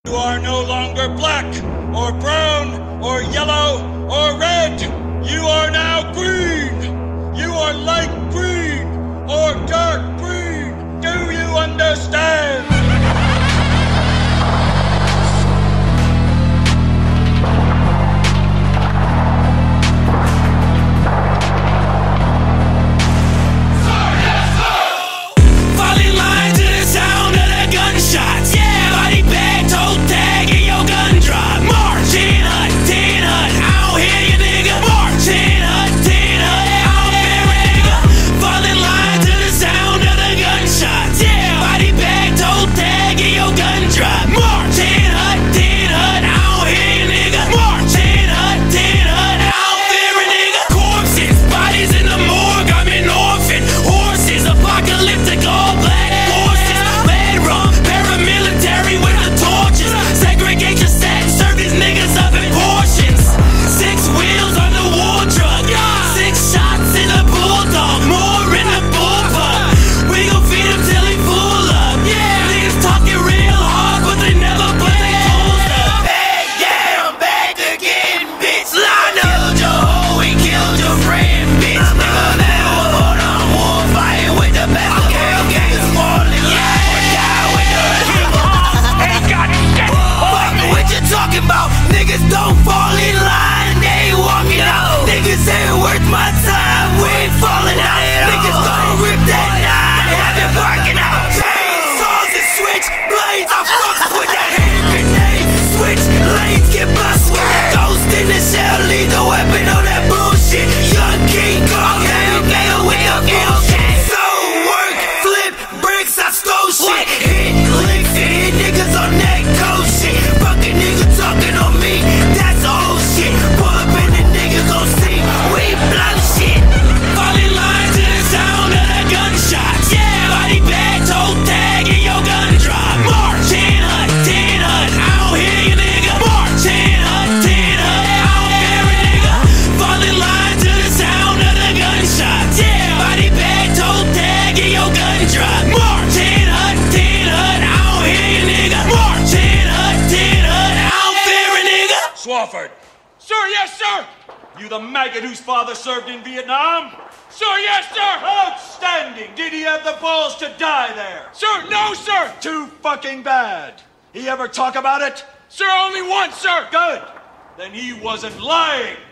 You are no longer black, or brown, or yellow, or red. You are now green. You are light green, or dark green. Do you understand? Don't fall in line, they walking out. Niggas ain't worth my time, we ain't falling out. Niggas gon' rip that nine, have it barking out. Chainsaws and switch blades, I fucks with that hand grenade. Switch lanes, get bust with that ghost in the shell. Lead the weapon on that bullshit. Young King Kong, okay, with the bullshit. So work, flip bricks, I stole shit. Hit clicks and hit niggas on that cold shit. Fucking nigga talking on me. That's old shit. Pull up and the niggas gon' see we blow shit. Fall in line to the sound of the gunshots. Yeah, body bag, toe tag, and your gun drop. March in hut, tin hut. I don't hear you, nigga. March in hut, tin hut. I don't hear a nigga. Fall in line to the sound of the gunshots. Yeah, body bag, toe tag, and your gun drop. March in hut, tin hut. I don't hear you, nigga. March in hut, tin hut. I don't fear a nigga. Swofford. Sir, yes, sir. You the maggot whose father served in Vietnam? Sir, yes, sir. Outstanding. Did he have the balls to die there? Sir, no, sir. Too fucking bad. He ever talk about it? Sir, only once, sir. Good. Then he wasn't lying.